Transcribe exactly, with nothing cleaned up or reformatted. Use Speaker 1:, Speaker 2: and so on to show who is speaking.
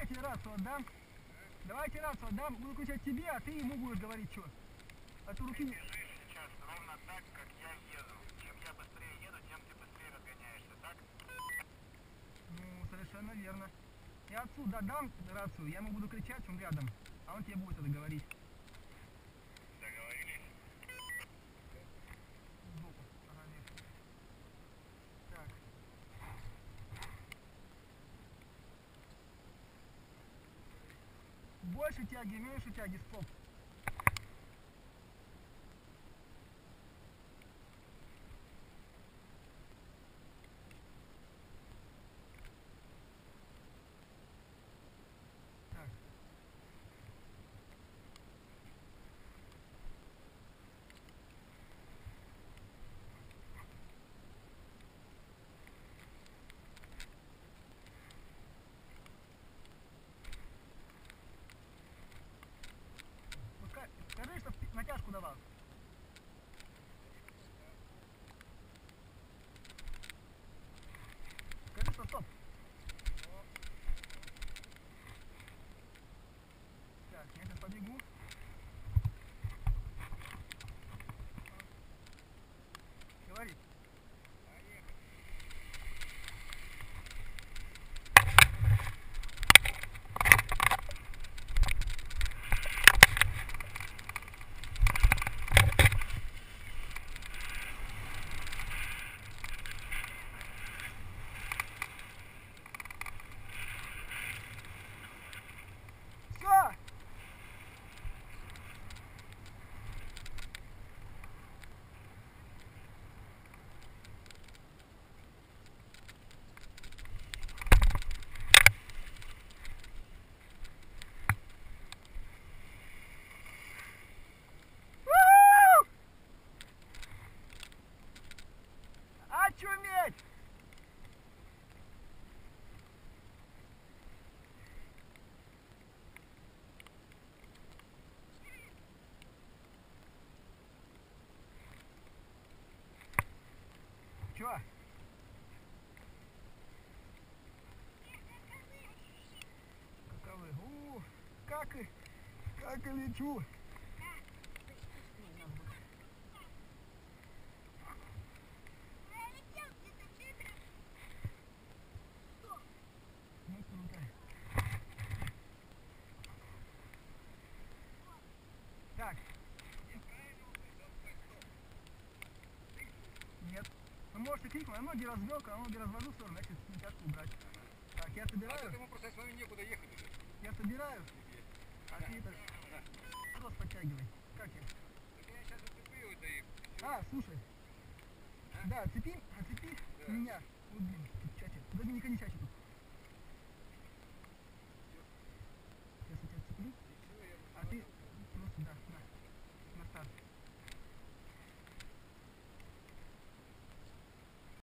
Speaker 1: давайте рацию отдам. Давайте рацию отдам, буду кричать тебе, а ты ему будешь говорить что. А то руки...
Speaker 2: Ты бежишь сейчас ровно так, как я еду. Чем я быстрее еду, тем ты быстрее разгоняешься, так?
Speaker 1: Ну, совершенно верно. Я отсюда дам рацию, я ему буду кричать, он рядом, а он тебе будет это говорить.
Speaker 2: Договорились?
Speaker 1: Сбоку. Ага, нет. Так. Больше тяги, меньше тяги, стоп. Так. Пускай, скажи, что натяжку давал. Скажи, что стоп. Так, я сейчас побегу. Говори. Все! Очуметь! Чё? Каковы? У, как и, как и лечу. Ну, круто. Так. Нет. Вы можете кликнуть, а ноги развел, а ноги развожу в сторону, значит натяжку убрать. Так, я собираю.
Speaker 2: А ему просто с вами некуда ехать уже.
Speaker 1: Я собираю. А ты это... Трос подтягивай. Как я?
Speaker 2: Так я сейчас зацеплю это и...
Speaker 1: А, слушай. Да, цепи, оцепи
Speaker 2: Да.
Speaker 1: меня. Вот, блин, тут чатик. Подожди, не ходи чатик тут.